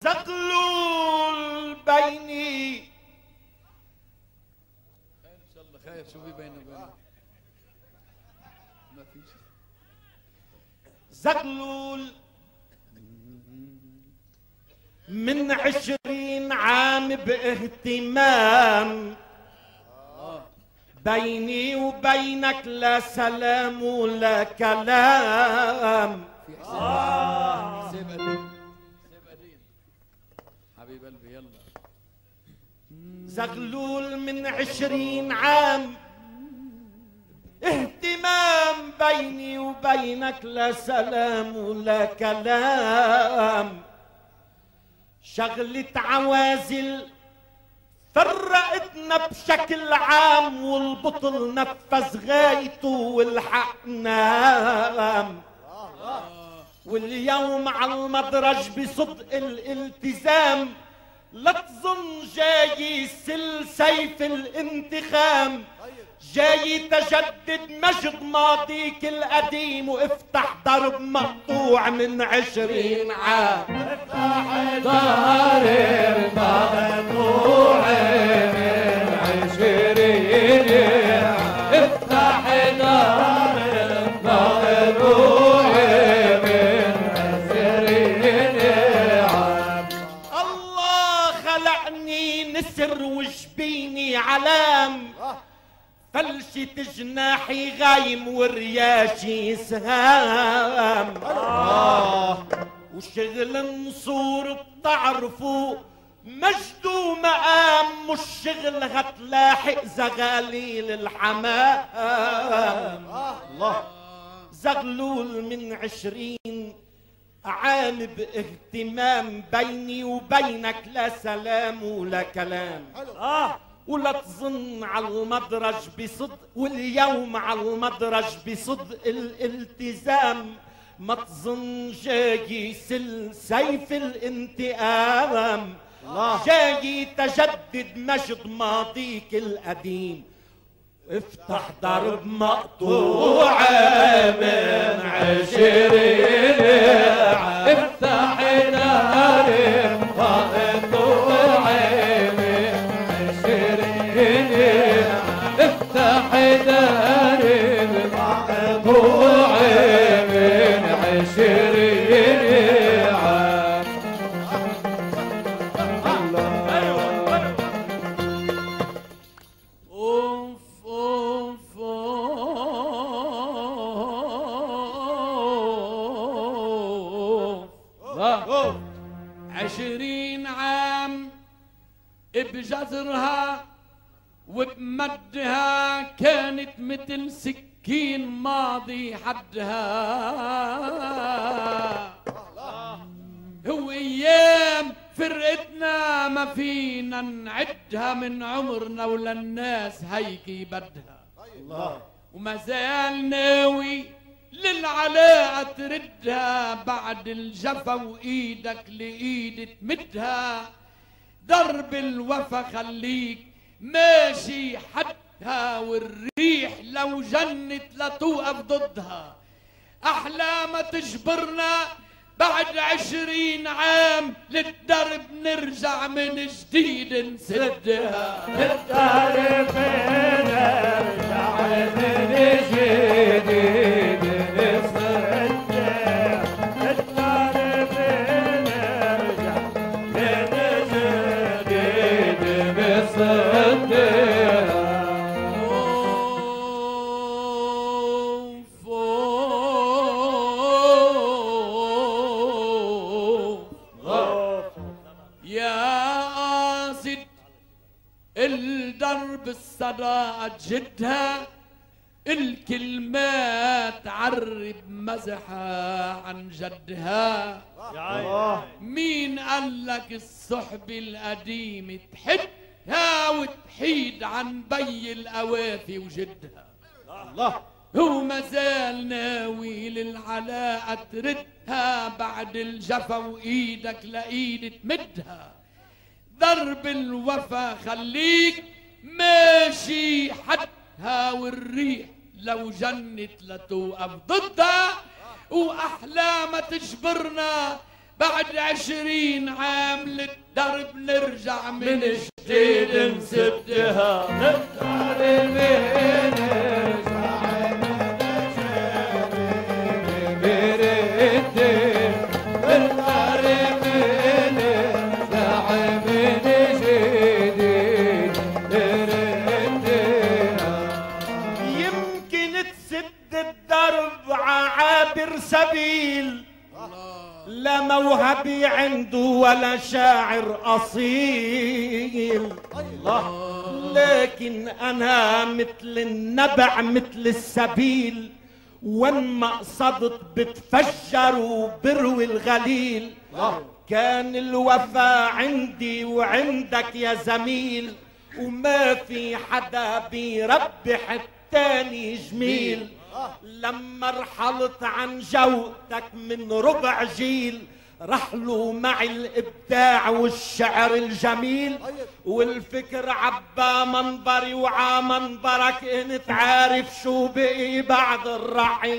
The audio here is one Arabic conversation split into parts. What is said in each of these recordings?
زغلول بيني خير ان شاء الله خير. شو في بيني وبينك؟ ما فيش. زغلول من 20 عام باهتمام بيني وبينك لا سلام ولا كلام. سيب قديم سيب قديم حبيب قلبي يلا. زغلول من 20 عام اهتمام بيني وبينك لا سلام ولا كلام. شغلة عوازل فرقتنا بشكل عام والبطل نفذ غايته والحق نام. واليوم على المدرج بصدق الالتزام لا تظن جاي سل سيف الانتخام. جاي تجدد مجد ماضيك القديم وافتح درب مقطوع من 20 عام. افتح درب مقطوع من 20 عام. افتح درب مقطوع من 20 عام. الله خلقني نسر وجبيني علام. فلشة جناحي غايم ورياشي سهام. وشغل نصور بتعرفوا مجد ومقام مش شغل هتلاحق زغاليل الحمام. الله زغلول من 20 عام باهتمام بيني وبينك لا سلام ولا كلام. ولا تظن على المدرج بصدق واليوم على المدرج بصدق الالتزام. ما تظن جاي سل سيف الانتقام. جاي تجدد مجد ماضيك القديم. افتح درب مقطوع من 20 عام. افتح درب مقطوع من 20 عام. افتح درب مقطوع من 20 عام. اوف اوف اوف 20 عام بجزرها وبمدها كانت مثل سكين ماضي حدها. هو ايام فرقتنا ما فينا نعدها من عمرنا ولا الناس هيك بدها. وما زال ناوي للعلاقة تردها بعد الجفا وايدك لايد تمدها. درب الوفا خليك ماشي حدها والريح لو جنت لا توقف ضدها. احلى ما تجبرنا بعد 20 عام للدرب نرجع من جديد نسدها. للدرب نرجع من جديد نسدها. للدرب نرجع من جديد نسدها. الدرب الصداقة جدها. الكلمات عرب مزحها عن جدها. مين قال لك الصحبة القديمة تحدها وتحيد عن بي القوافي وجدها. الله هو مازال ناوي للعلاقة تردها بعد الجفا وايدك لايد تمدها. درب الوفا خليك ماشي حدها والريح لو جنت لتوقف ضدها. واحلى ما تجبرنا بعد 20 عام الدرب نرجع من جديد نسدها. سبيل لا موهبي عنده ولا شاعر أصيل الله، لكن أنا مثل النبع مثل السبيل، وان ما قصدت بتفجر وبروي الغليل. كان الوفا عندي وعندك يا زميل، وما في حدا بيربح التاني جميل. لما رحلت عن جوتك من ربع جيل، رحلوا معي الابداع والشعر الجميل، والفكر عبا منبري وعا منبرك، انت عارف شو بقي بعد الرحيل.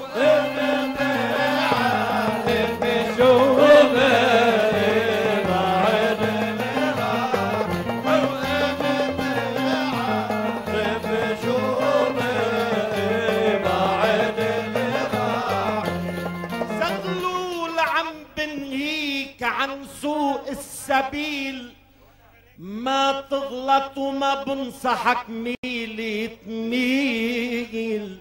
عن سوء السبيل ما تغلط وما بنصحك ميلي تميل،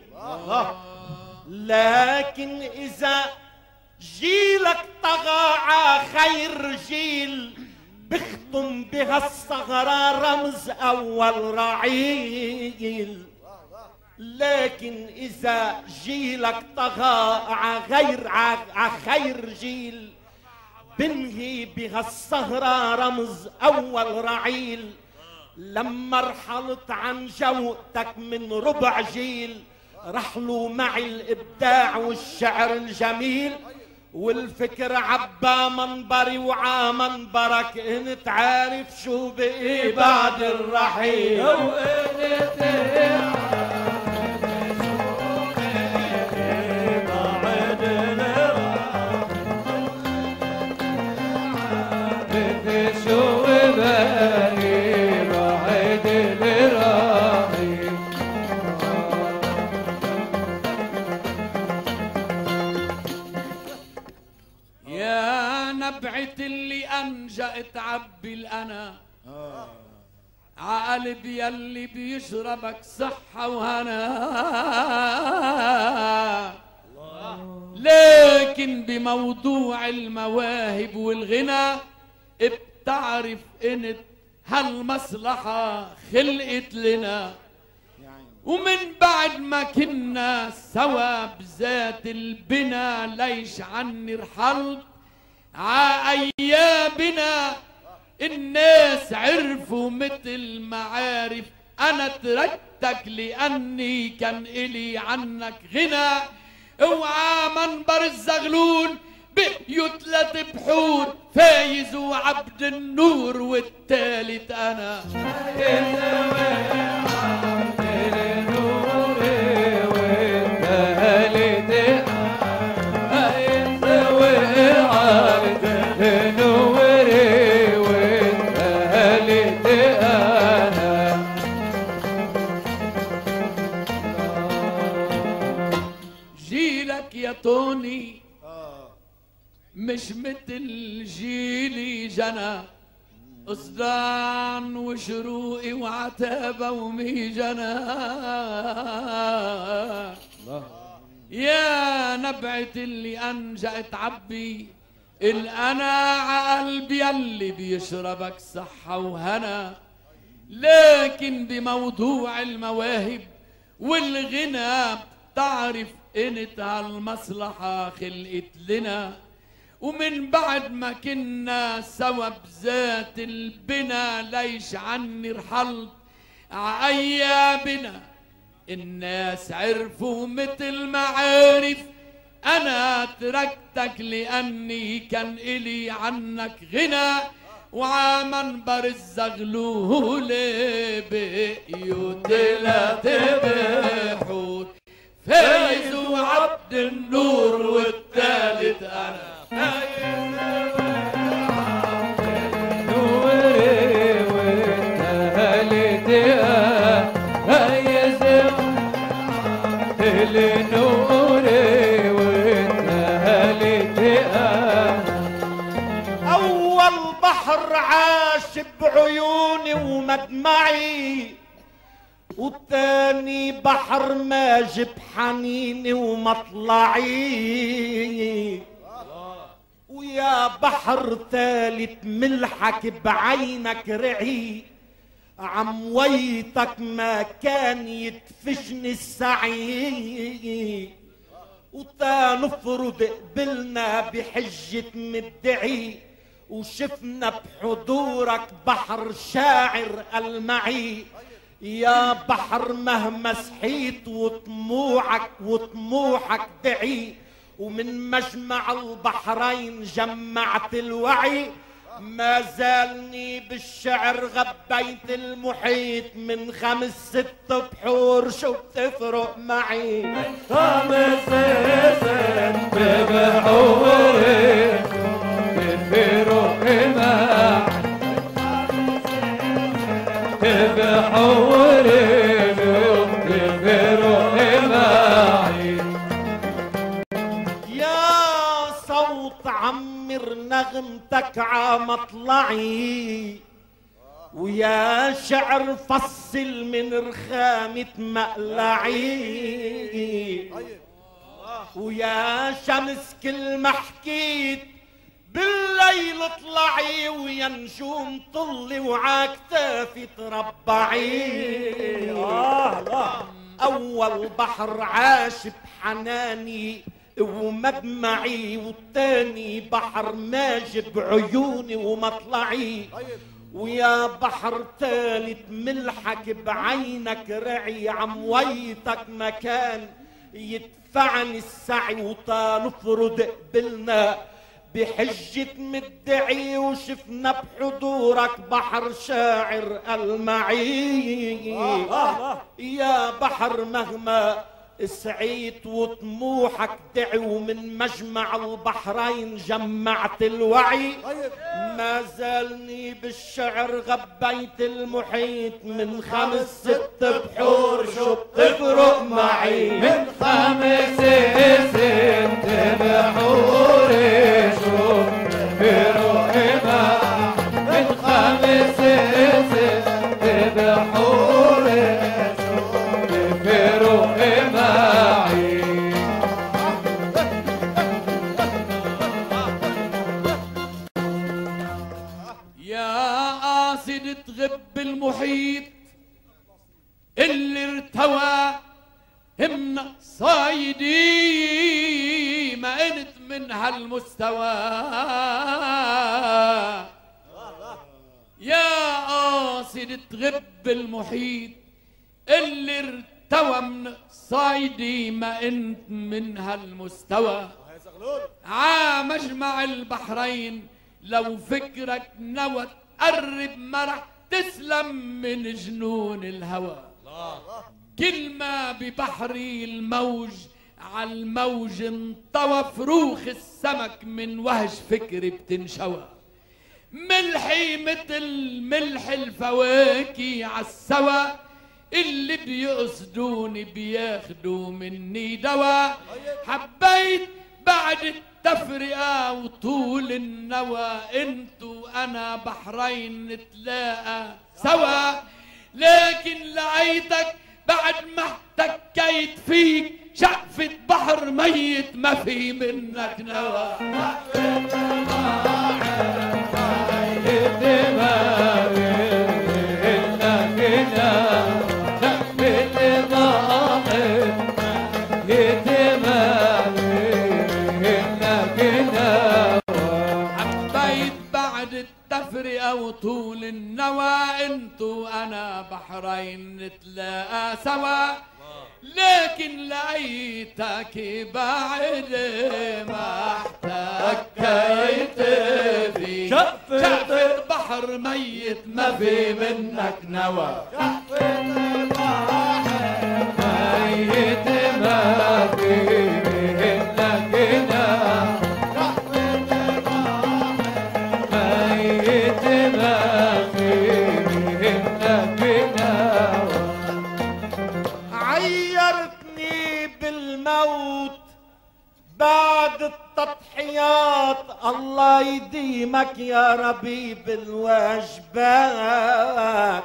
لكن إذا جيلك طغى ع خير جيل، بختم بهالثغرة رمز أول رعيل. لكن إذا جيلك طغى ع خير جيل، بنهي بهالسهرة رمز أول رعيل. لما رحلت عن جوتك من ربع جيل، رحلوا معي الإبداع والشعر الجميل، والفكر عبا منبري وعا منبرك، انت عارف شو بقي بعد الرحيل. نبعت اللي أنجأت عبي الأنا، عقلب يلي بيشربك صحة وهنا، لكن بموضوع المواهب والغنى بتعرف انت هالمصلحة خلقت لنا. ومن بعد ما كنا سوا بذات البنا، ليش عني رحلت عايابنا. الناس عرفوا مثل ما عارف انا تركتك، لاني كان الي عنك غنى. اوعى منبر الزغلول بقيوا 3 بحور، فايز وعبد النور والتالت انا. جيلك يا توني مش مثل جيلي جنى، أصدان وشروقي وعتابة وميجنى. يا نبعة اللي أنجأت عبي الأنا، عقلبي يلي بيشربك صحة وهنا. لكن بموضوع المواهب والغنى بتعرف انت هالمصلحة خلقت لنا. ومن بعد ما كنا سوا بذات البنا، ليش عني رحلت عايابنا. الناس عرفوا مثل ما عارف انا تركتك، لاني كان الي عنك غنى. وعا منبر الزغلول بقيوا 3 بحور، فايز وعبد النور والتالت انا. أول بحر عاش بعيوني ومدمعي، والتاني بحر ماج بحنيني ومطلعي، ويا بحر ثالث ملحك بعينك رعي، عمويتك ما كان يدفشني السعي، وتا نفرض قبلنا بحجة مدعي، وشفنا بحضورك بحر شاعر المعي، يا بحر مهما سحيت وطموحك دعي، ومن مجمع البحرين جمعت الوعي، ما زالني بالشعر غبيت المحيط، من 5 6 بحور شو بتفرق معي؟ 5 6 بحور بتفرق معي، بحور بتفرق معي. يا صوت عمر نغمتك عمطلعي، ويا شعر فصل من رخامة مقلعي، ويا شمس كل ما حكيت بالليل اطلعي، ويا نجوم طلي وعاكتافي تربعي. أول بحر عاش بحناني ومدمعي، والتاني بحر ماج بعيوني ومطلعي، ويا بحر ثالث ملحك بعينك رعي، عمويتك مكان يدفعني السعي، وتنفرض قبلنا بحجة مدعي، وشفنا بحضورك بحر شاعر المعي. يا بحر مهما سعيت وطموحك دعي، ومن مجمع البحرين جمعت الوعي، ما زالني بالشعر غبيت المحيط، من 5 6 بحور شو بتفرق معي؟ من 5 6 بحور شو بتفرق معي؟ من 5 6 بحور شو بتفرق معي؟ يا قاصد تغب المحيط اللي ارتوى همنا صايدي، ما انت من هالمستوى. يا قاصد تغب المحيط اللي ارتوى من صايدي، ما انت من هالمستوى. مجمع البحرين لو فكرك نوى تقرب ما رح تسلم من جنون الهوى. كل ما ببحري الموج عالموج انطوى، فروخ السمك من وهج فكري بتنشوى. ملحي مثل ملح الفواكه عالسوا، اللي بيقصدوني بياخدوا مني دوا. حبيت بعد التفرقة وطول النوى، انتو انا بحرين نتلاقى سوا. لكن لقيتك بعد ما احتكيت فيك، شقفة بحر ميت ما في منك نوى. حبيت بعد التفرقة وطول النوى، انتو انا بحرين نتلاقى سوا. لكن لقيتك بعد ما احتكيت في شقفة بحر ميت ما في منك نوى. ميت ما في منك نوى. ميت ما في منك نوى. عيرتني بالموت بعد التضحيات، الله يديمك ديمك يا ربيب الواجبات.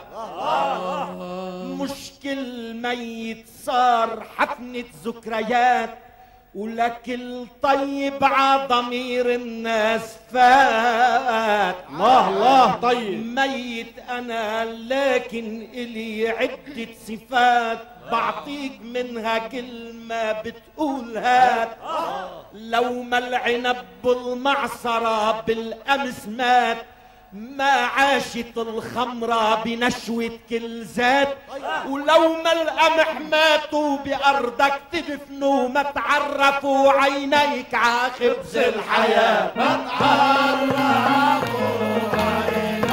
مشكل ميت صار حفنة ذكريات، ولكل طيب عضمير الناس فات. الله الله طيب. ميت انا لكن الي عدة صفات، بعطيك منها كلمة بتقول هات. لو ما العنب بالمعصرة بالامس مات، ما عاشت الخمرة بنشوة كل ذات. ولو ما القمح ماتوا بأرضك تدفنوا، ما تعرفوا عينيك ع خبز الحياة. ما تعرفوا عينيك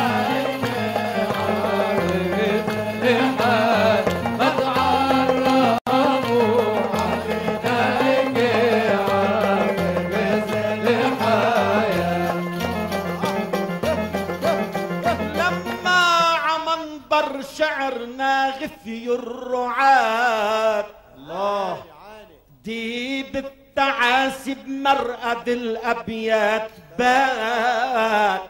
عالحال، ما تعرفوا عينيك عالخبز الحياة. لما عمنبر شعرنا غفي الرعاة، الله ديب التعاسب مرقد الأبيات بات.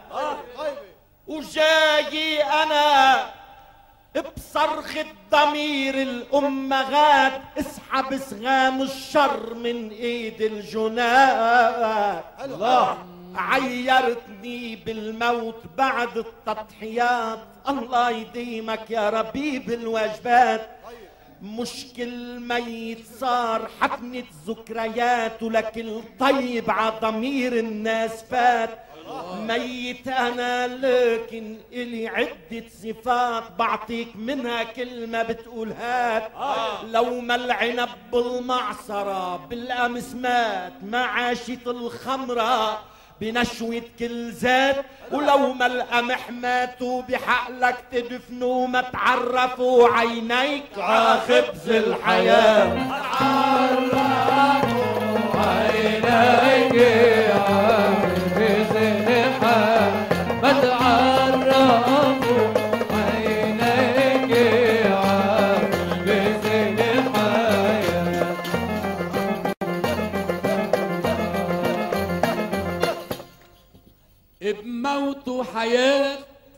وجاي أنا بصرخ الضمير الأمهات، اسحب سغام الشر من ايد الجنات. الله عيرتني بالموت بعد التضحيات، الله يديمك يا ربيب الواجبات. مشكل ميت صار حفنة ذكريات، ولكن طيب عضمير الناس فات. ميت انا لكن الي عدة صفات، بعطيك منها كلمة بتقول هات. لو ما العنب بالمعصرة بالامس مات، ما عاشت الخمرة بنشوة كل ذات. ولو ما القمح ماتوا بحقلك تدفنوا، ما تعرفوا عينيك ع خبز الحياة. ما تعرفوا عينيك عالخبز الحياة، ما تعرفوا عينيك عالخبز الحياة. بموت وحياة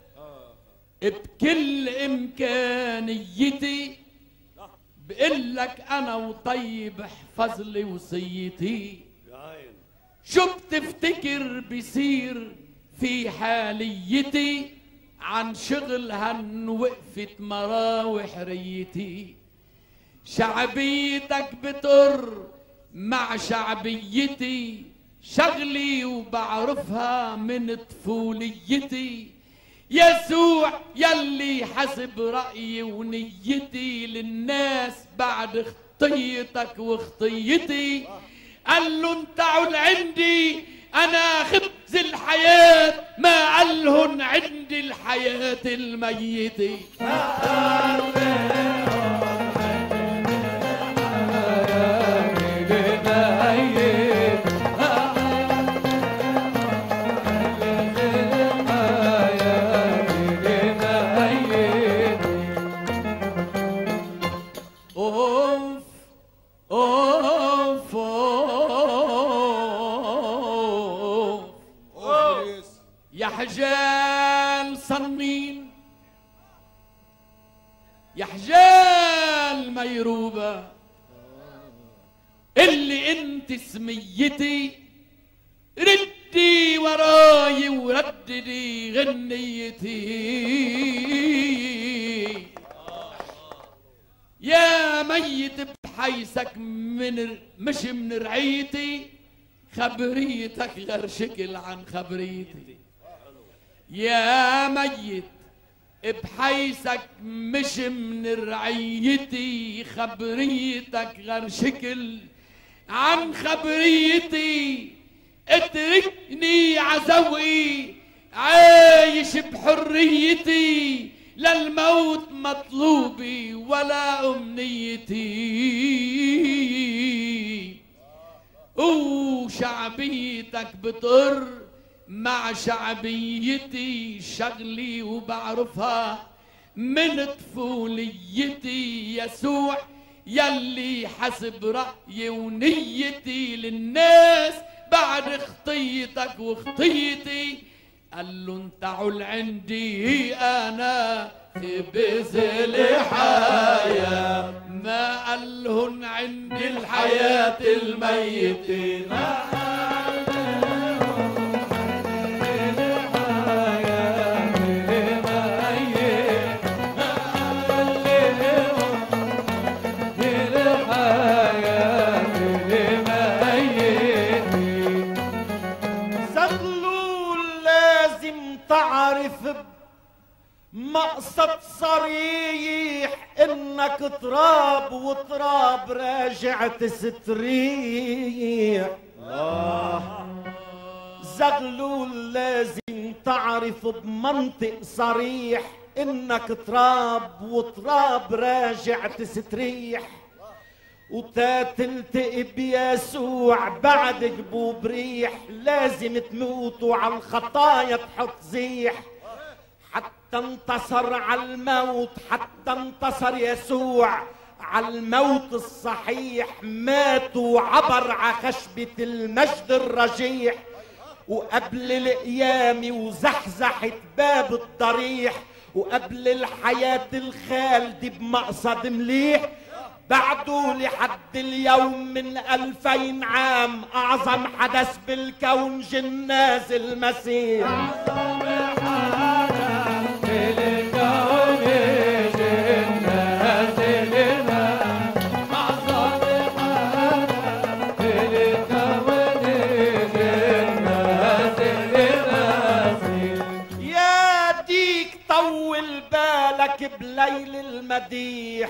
بكل إمكانيتي، بقلك أنا وطيب احفظ لي وصيتي. شو بتفتكر بيصير في حاليتي، عن شغل هن وقفت مراوح ريتي. شعبيتك بتر مع شعبيتي، شغلي وبعرفها من طفوليتي. يسوع يلي حسب رأيي ونيتي للناس بعد خطيتك وخطيتي. قال له انتعوا لعندي انا خبز الحياة، ما قالهن عندي الحياة الميتة. اوف اوف اوف يا حجال صنين، يا حجال ميروبة، اللي انت سميتي ردي وراي ورددي غنيتي. يا ميت بحيسك مش من رعيتي، خبريتك غير شكل عن خبريتي. يا ميت بحيسك مش من رعيتي، خبريتك غير شكل عن خبريتي. اتركني عزوي عايش بحريتي، للموت مطلوبي ولا أمنيتي. وشعبيتك بتر مع شعبيتي، شغلي وبعرفها من طفوليتي. يسوع يلي حسب رأيي ونيتي للناس بعد خطيتك وخطيتي. قال له انت عل عندي انا بذل حياة، ما قالهن عندي الحياة الميتين. تعرف مقصد صريح انك تراب وتراب راجع تستريح. زغلول لازم تعرف بمنطق صريح انك تراب وتراب راجع تستريح، وتلتقي بيسوع بعد جبوب ريح. لازم تموتوا على الخطايا تحط زيح، حتى انتصر على الموت، حتى انتصر يسوع على الموت الصحيح. مات وعبر على خشبة المجد الرجيح، وقبل القيامة وزحزحت باب الضريح، وقبل الحياة الخالدة بمقصد مليح. بعده لحد اليوم من 2000 عام أعظم حدث بالكون جناز المسيح. أعظم حدث بالكون جناز المسيح. أعظم حدث بالكون جناز المسيح. يا ديك طول بالك بليل المديح،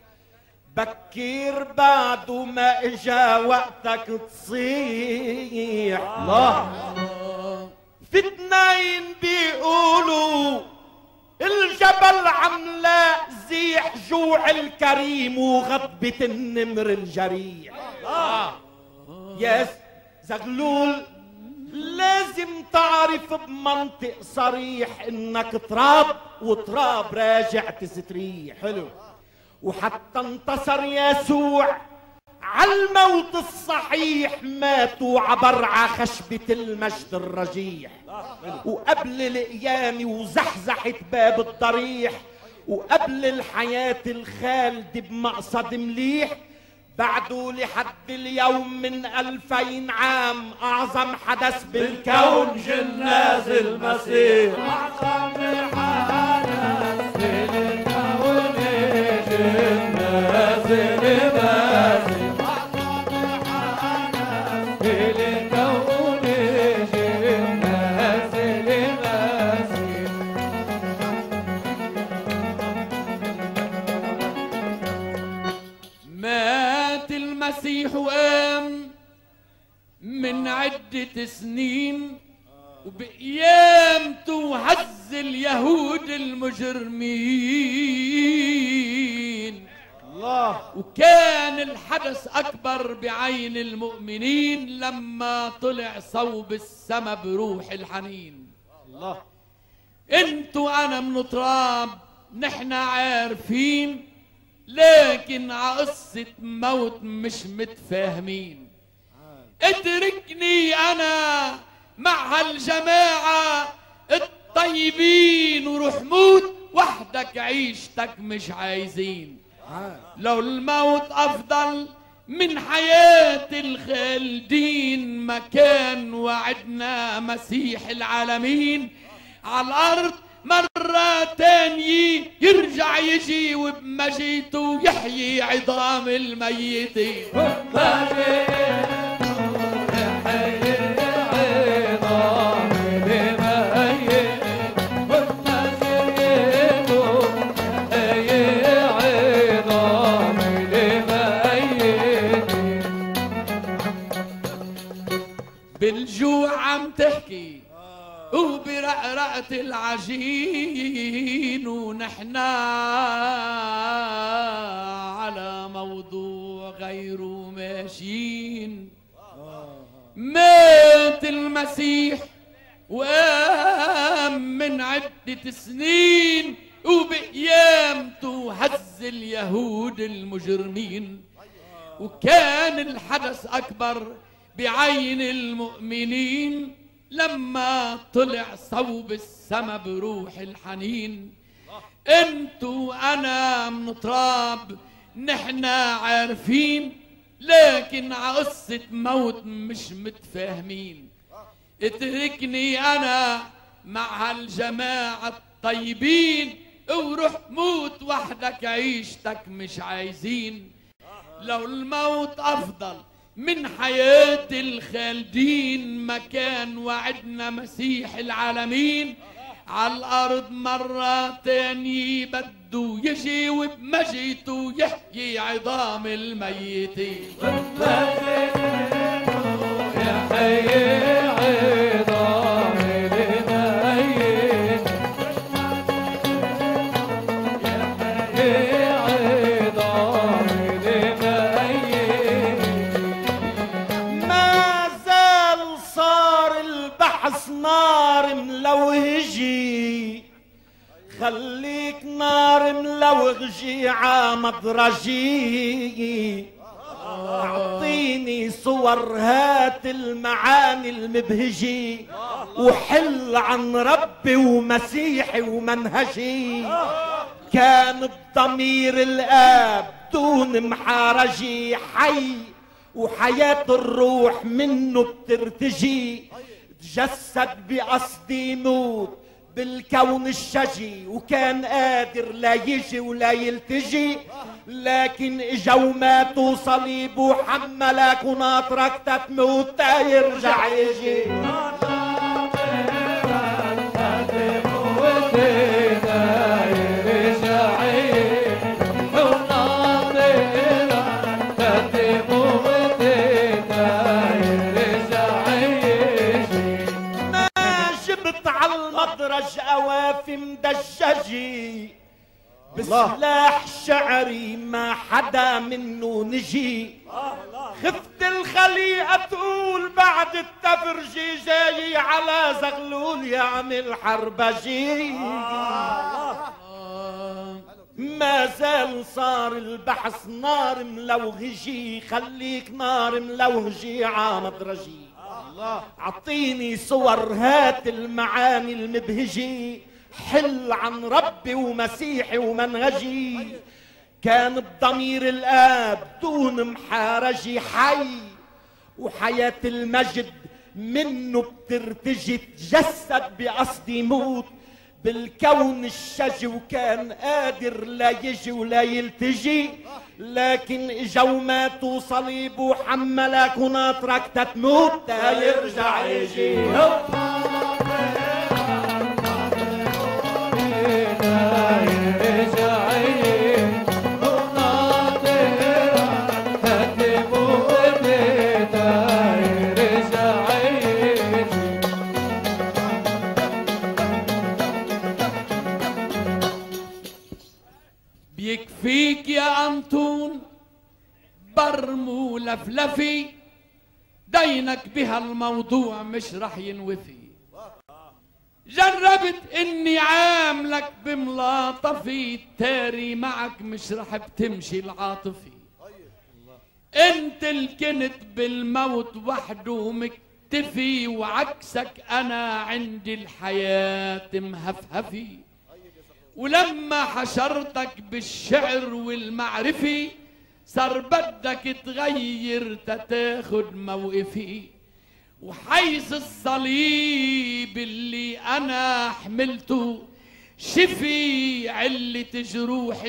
بكير بعده ما اجا وقتك تصيح. الله في اتنين بيقولوا الجبل عملاق زيح، جوع الكريم وغضبة النمر الجريح. يا زغلول لازم تعرف بمنطق صريح انك تراب وتراب راجع تستريح. حلو. وحتى انتصر يسوع على الموت الصحيح، مات وعبر على خشبة المجد الرجيح، وقبل القيامة وزحزحت باب الضريح، وقبل الحياة الخالدة بمقصد مليح. بعده لحد اليوم من 2000 عام أعظم حدث بالكون جناز المسيح. أعظم حدث بالكون جناز المسيح. أعظم حدث بالكون جناز المسيح. مات المسيح وقام من عدة سنين، وبقيامته هز اليهود المجرمين. الله. وكان الحدث أكبر بعين المؤمنين لما طلع صوب السما بروح الحنين. الله. انتوا أنا من تراب نحن عارفين، لكن عقصة موت مش متفاهمين. اتركني أنا مع هالجماعة الطيبين وروح موت وحدك، عيشتك مش عايزين. لو الموت أفضل من حياة الخالدين، ما كان وعدنا مسيح العالمين على الأرض مرة تانية يرجع يجي، وبمجيته يحيي عظام الميتين. بالجوع عم تحكي وبرقرقة العجين، ونحن على موضوع غيره ماشيين. مات المسيح وقام من عدة سنين، وبقيامته هز اليهود المجرمين. وكان الحدث أكبر بعين المؤمنين، لما طلع صوب السما بروح الحنين. انتو انا من تراب نحنا عارفين، لكن عقصة موت مش متفاهمين. اتركني انا مع هالجماعة الطيبين، وروح موت وحدك عيشتك مش عايزين. لو الموت افضل من حياة الخالدين، ما كان وعدنا مسيح العالمين على الارض مرة تاني بده يجي، وبمجيته يحيي عظام الميتين. يحيي عظام الميت، يحيي عظام الميت. ما زال صار البحث نار ملوهجي، خليك نار ملوغجي عمدرجي. اعطيني صور هات المعاني المبهجي، وحل عن ربي ومسيحي ومنهجي. كان بضمير الاب دون محارجي، حي وحياة الروح منه بترتجي. تجسد بقصدي يموت بالكون الشجي، وكان قادر لا يجي ولا يلتجي، لكن اجا وماتوا صليب وحملك وناطرك تتموت تا يرجع يجي. المدرج اوافي مدججي، بسلاح شعري ما حدا منه نجي. خفت الخليقة تقول بعد التفرجي، جاي على زغلول يعمل حربجي. ما زال صار البحث نار ملوهجي، خليك نار ملوهجي عمدرجي. اعطيني صور هات المعاني المبهجي، حل عن ربي ومسيحي ومنهجي. كان بضمير الاب دون محارجي، حي وحياة المجد منه بترتجي. تجسد بقصدي يموت بالكون الشجي، وكان قادر لا يجي ولا يلتجي، لكن اجا وماتوا صليب وحملك وناطرك تتموت تا يرجع يجي. بيكفيك يا أنطون برمو لفلفي، دينك بهالموضوع مش رح ينوفي. جربت اني عاملك بملاطفي، تاري معك مش رح بتمشي العاطفي. انت اللي كنت بالموت وحده مكتفي، وعكسك انا عندي الحياة مهفهفي. ولما حشرتك بالشعر والمعرفي، صار بدك تغير تتاخد موقفي. وحيث الصليب اللي انا حملته شفي علة جروح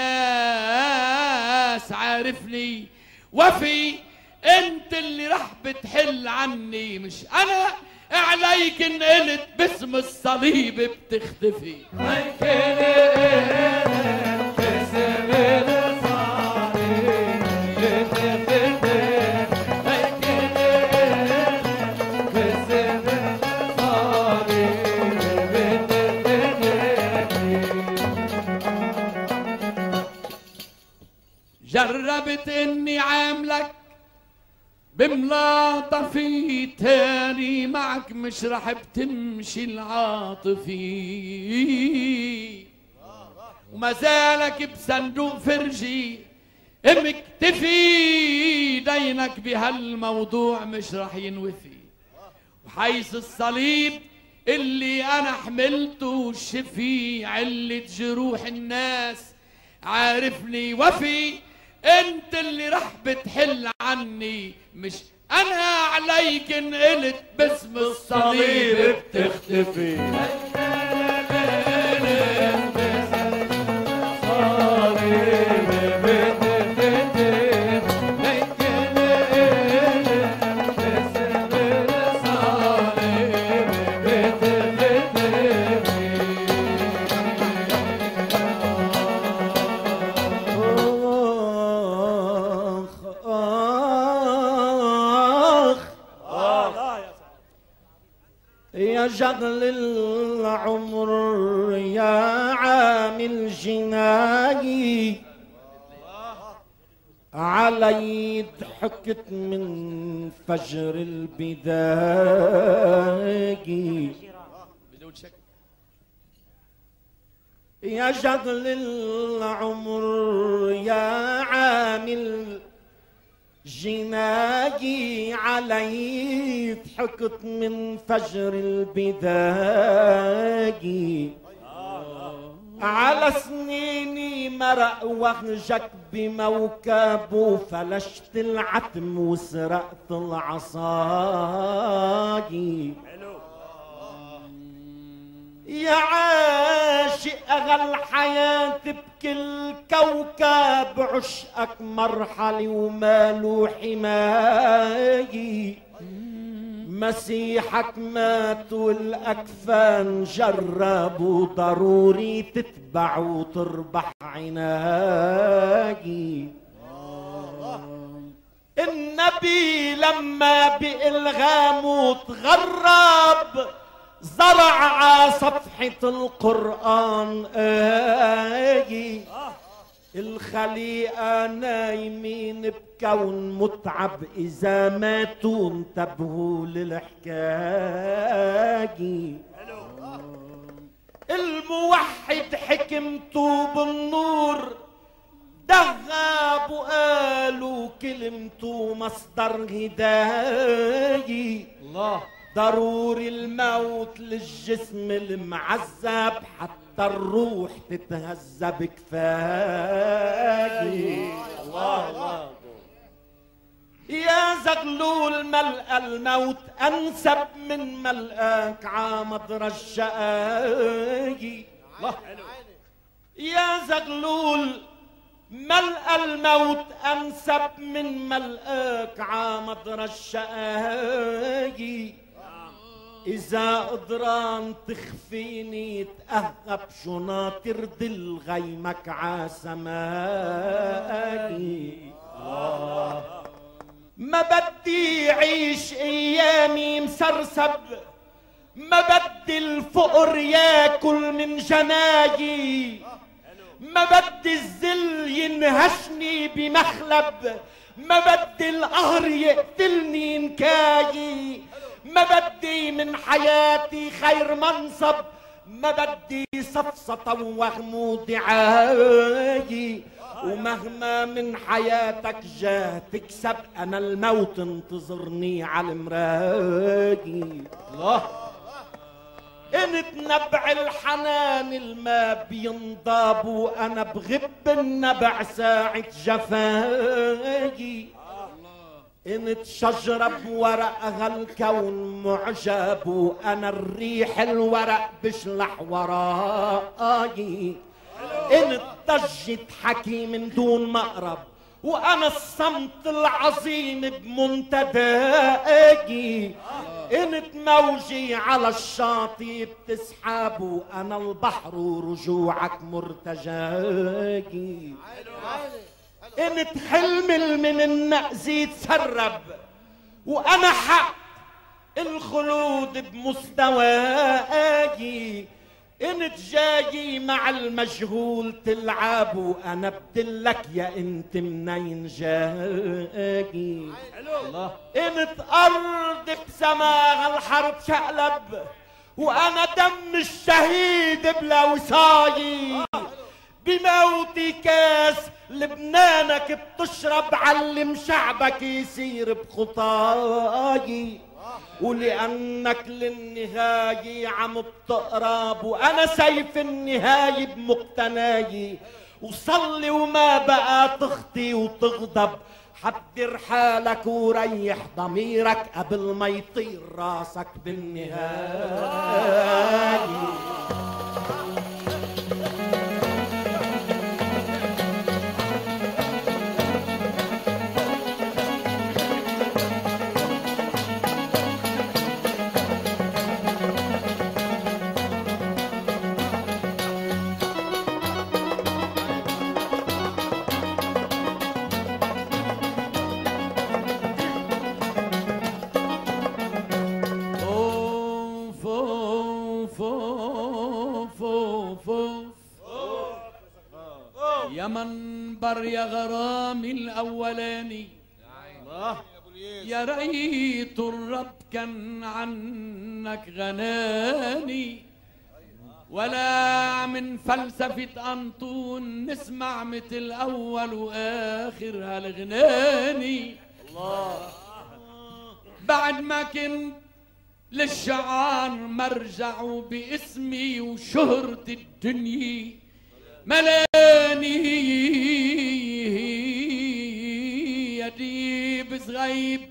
الناس، عارفني وفي انت اللي رح بتحل عني مش انا. عليك ان قلت باسم الصليب بتختفي. جربت اني عاملك بملاطفي، تاني معك مش رح بتمشي العاطفي. وما زالك بصندوق فرجي مكتفي، دينك بهالموضوع مش رح ينوفي. حيث الصليب اللي انا حملته شفيع اللي جروح الناس عارفني وفي انت اللي رح بتحل عني مش انا عليك انقلت باسم الصليب بتختفي يا جغل العمر يا عامل جناي علي ضحكت من فجر البداية بدون شك. يا جغل العمر يا عامل جناي علي ضحكت من فجر البداية على سنيني مرق وهجك بموكب وفلشت العتم وسرقت العصاي يا عاشق أغل حياة بكل كوكب عشقك مرحلة وماله حماية مسيحك مات والأكفان جربوا ضروري تتبع وتربح عناي النبي لما بإلغام وتغرب زرع على صفحة القرآن آية الخليقة نايمين بكون متعب إذا ماتوا انتبهوا للحكاية الموحد حكمته بالنور دغاب وقالوا كلمته مصدر هداية الله ضروري الموت للجسم المعذب حتى الروح تتهذب كفاية الله الله يا زغلول ملقى الموت أنسب من ملقاك عامض رشقاي يا زغلول ملقى الموت أنسب من ملقاك عامض رشقاي إذا قدران تخفيني تأهب شناطر دل غيمك عاسماكي ما بدي عيش أيامي مسرسب ما بدي الفقر ياكل من جناي ما بدي الذل ينهشني بمخلب ما بدي القهر يقتلني نكايي ما بدي من حياتي خير منصب ما بدي سفسطة ووهم ودعاية ومهما من حياتك جاه تكسب أنا الموت انتظرني على المراية الله انت نبع الحنان الما بينضاب وانا بغب النبع ساعة جفاي انت شجرة بورقها الكون معجب وانا الريح الورق بشلح وراي انت ضجة حكي من دون مقرب وانا الصمت العظيم بمنتداي انت موجي على الشاطئ بتسحب وانا البحر ورجوعك مرتجاي انت حلم من النقز يتسرب وانا حق الخلود بمستواي انت جاي مع المجهول تلعب وانا بدلك يا انت منين جاي الله انت ارض بسماها الحرب شقلب وانا دم الشهيد بلا وصايي بموتي كاس لبنانك بتشرب علم شعبك يسير بخطاي ولأنك للنهاية عم بتقرب وأنا سيف النهاية بمقتناي، وصلي وما بقى تخطي وتغضب، حضر حالك وريح ضميرك قبل ما يطير راسك بالنهاية. يا منبر يا غرامي الأولاني، يا ريت الرب كان عنك غناني، ولا من فلسفة أنطون نسمع مثل أول وآخر هالغناني. بعد ما كنت للشعار مرجع باسمي وشهرة الدنيا ملاني، يا ديب صغيب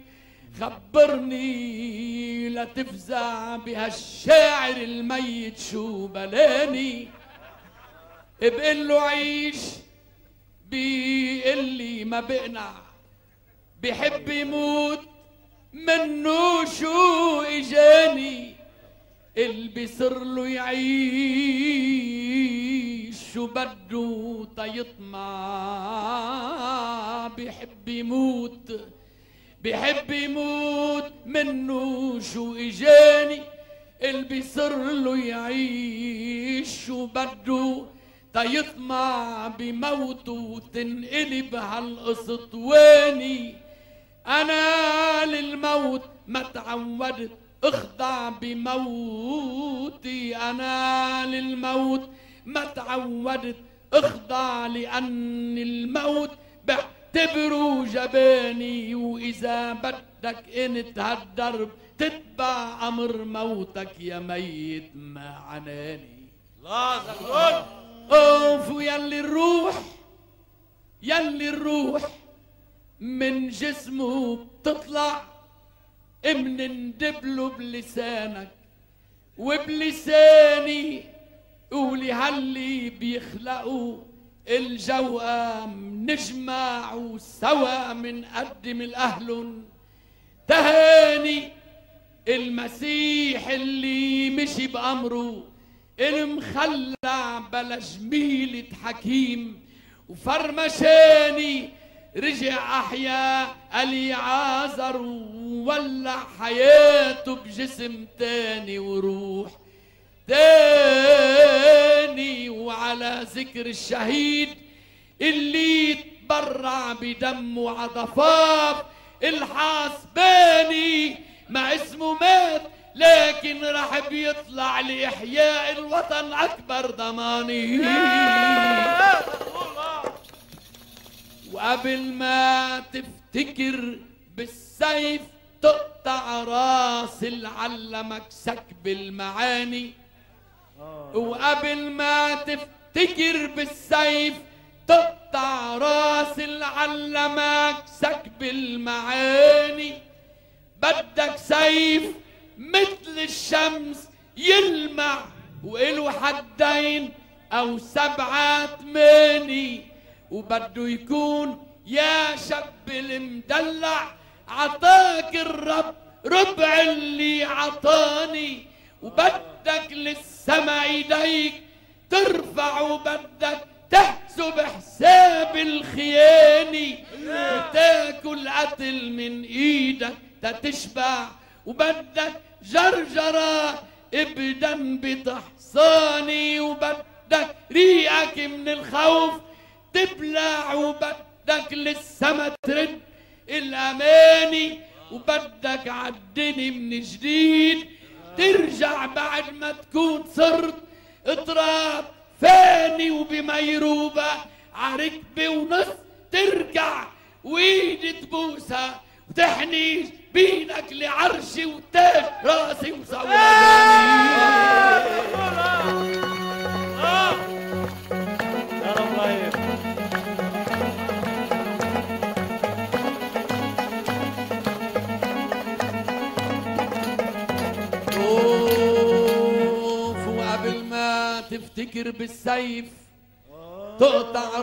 خبرني لا تفزع بهالشاعر الميت شو بلاني. بقله عيش بيقلي ما بقنع، بحب يموت منه شو اجاني، اللي بيصر له يعيش شو بده تيطمع، بحب يموت منه شو اجاني، اللي بيصر له يعيش شو بده تيطمع بموته تنقلب هالقصة واني. أنا للموت ما تعودت اخضع بموتي، أنا للموت ما تعودت اخضع، لأن الموت بعتبره جباني، وإذا بدك انت هالدرب تتبع أمر موتك يا ميت ما عناني. الله زغلول اوف يلي الروح من جسمه بتطلع، ندبله بلسانك وبلساني، قولي هاللي بيخلقوا الجوام نجمع سوا منقدم الأهل تهاني. المسيح اللي مشي بأمره المخلع بلا جميلة حكيم وفرمشاني، رجع أحيا اليعازر وولع حياته بجسم تاني وروح تاني. وعلى ذكر الشهيد اللي تبرع بدمه عضفاف الحاسباني، ما اسمه مات لكن راح بيطلع لإحياء الوطن أكبر ضماني. وقبل ما تفتكر بالسيف تقطع راس العلمك سكب المعاني، وقبل ما تفتكر بالسيف تقطع راس العلمك سكب المعاني، بدك سيف مثل الشمس يلمع وإله حدين أو 7 8، وبده يكون يا شاب المدلع عطاك الرب ربع اللي عطاني، وبدك للسما ايديك ترفع، وبدك تحسب حساب الخياني، وتاكل قتل من ايدك تتشبع، وبدك جرجرة ابدا بتحصاني، وبدك ريقك من الخوف تبلع، وبدك للسما ترد الاماني، وبدك عالدني من جديد ترجع بعد ما تكون صرت اطراب فاني، وبميروبة عركبة ونص ترجع وايد تبوسها وتحنيش بينك لعرشي وتاج راسي وصولاني. يا رب غير. شوف وقبل ما تفتكر بالسيف تقطع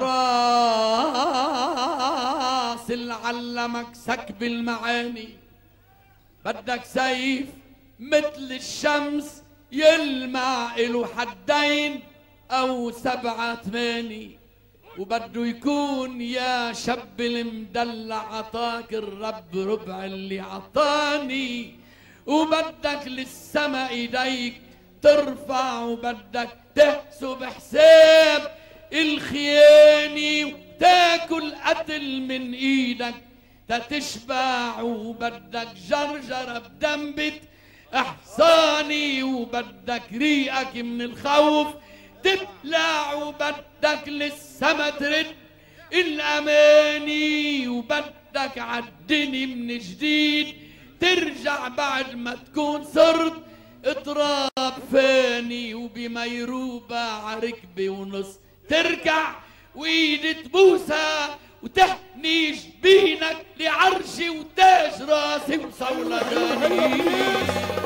راس اللي علمك سكب المعاني، بدك سيف مثل الشمس يلمع له حدين او 7 8، وبده يكون يا شب المدلع عطاك الرب ربع اللي عطاني، وبدك للسما ايديك ترفع، وبدك تحسب حساب الخياني، وتاكل قتل من ايدك تتشبع، وبدك جرجرة بدنبة احصاني، وبدك ريقك من الخوف تبلع، وبدك للسما ترد الاماني، وبدك عالدني من جديد ترجع بعد ما تكون صرت اطراب فاني، وبميروبة عركبة ونص تركع وايد تبوسها وتحني جبينك لعرشي وتاج راسي وصولجاني.